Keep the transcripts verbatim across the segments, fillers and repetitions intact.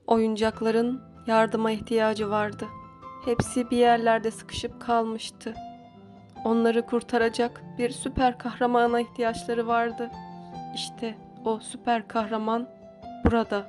Oyuncakların yardıma ihtiyacı vardı. Hepsi bir yerlerde sıkışıp kalmıştı. Onları kurtaracak bir süper kahramana ihtiyaçları vardı. İşte o süper kahraman burada.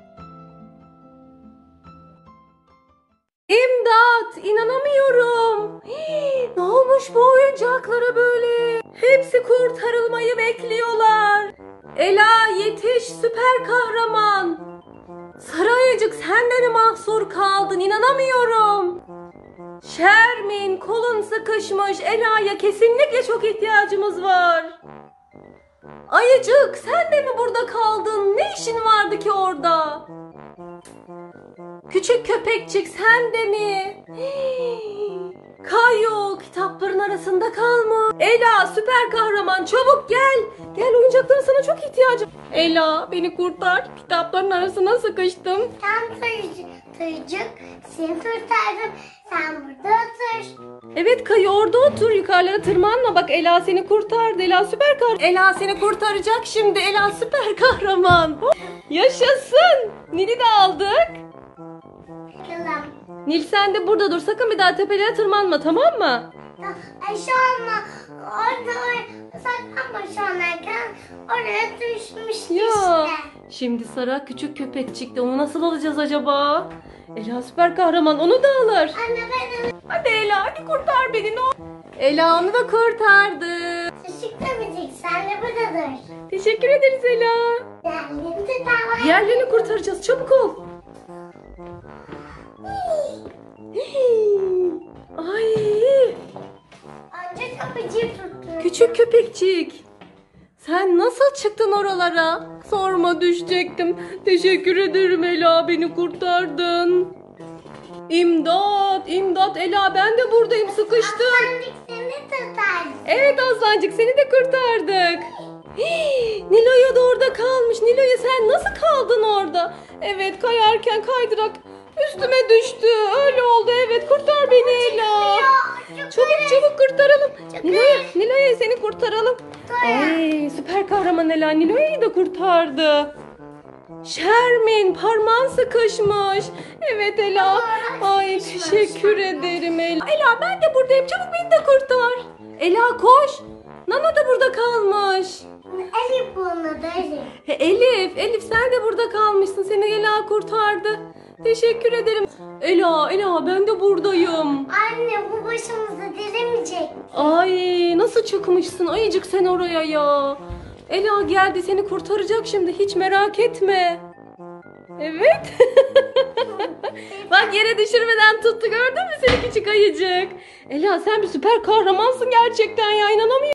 İmdat! İnanamıyorum. Hii, ne olmuş bu oyuncaklara böyle? Hepsi kurtarılmayı bekliyorlar. Ela yetiş süper kahraman. Sarı ayıcık sen de mi mahsur kaldın? İnanamıyorum. Şermin kolun sıkışmış. Ela'ya kesinlikle çok ihtiyacımız var. Ayıcık sen de mi burada kaldın? Ne işin vardı ki orada? Küçük köpekçik sen de mi? Kayu kitapların arasında kalmış. Ela süper kahraman çabuk gel. Gel oyuncakların sana çok ihtiyacım. Ela beni kurtar. Kitapların arasına sıkıştım. Tam tırcık seni kurtardım. Sen burada otur. Evet Kayu orada otur. Yukarılara tırmanma. Bak Ela seni kurtardı. Ela süper kahraman. Ela seni kurtaracak şimdi. Ela süper kahraman. Yaşasın. Nil'i de aldık. Bakalım. Nil sen de burada dur. Sakın bir daha tepelere tırmanma tamam mı? Ay şu anda orada saklanma şu anlarken oraya düşmüş Ya. işte. Şimdi Sara küçük köpek çıktı. Onu nasıl alacağız acaba? Ela süper kahraman onu da alır. Anne benim. Hadi Ela hadi kurtar beni ne olur. Ela onu da kurtardı. Teşekkür ederim. Sen de buradadır. Teşekkür ederiz Ela. Diğerlerini de daha. Diğerlerini kurtaracağız çabuk ol. Ay Önce kapıcıyı tuttu. küçük köpekçik. Sen nasıl çıktın oralara? Sorma düşecektim. Teşekkür ederim Ela beni kurtardın. İmdat imdat Ela ben de buradayım sıkıştım. Aslandık seni tutardı. Evet Aslancık seni de kurtardık. Hii, Nilo'ya da orada kalmış. Nilo'ya sen nasıl kaldın orada? Evet kayarken kaydırak üstüme düştü. Öyle oldu evet kurtar beni Ela. Çabuk çabuk kurtaralım. Nilo'ya Nilo'ya seni kurtaralım. Ay süper kahraman Ela Nilo'ya'yı da kurtardı. Şermin parmağın sıkışmış. Evet Ela. Ay teşekkür ederim Ela. Ela ben de buradayım. Çabuk beni de kurtar. Ela koş. Nana da burada kalmış. Elif bunu da Elif. He, Elif, Elif sen de burada kalmışsın. Seni Ela kurtardı. Teşekkür ederim. Ela, Ela ben de buradayım. Anne bu başımıza dilemeyecek. Ay nasıl çıkmışsın ayıcık sen oraya ya. Ela geldi seni kurtaracak şimdi hiç merak etme. Evet. Bak yere düşürmeden tuttu gördün mü seni küçük ayıcık. Ela sen bir süper kahramansın gerçekten ya inanamıyorum.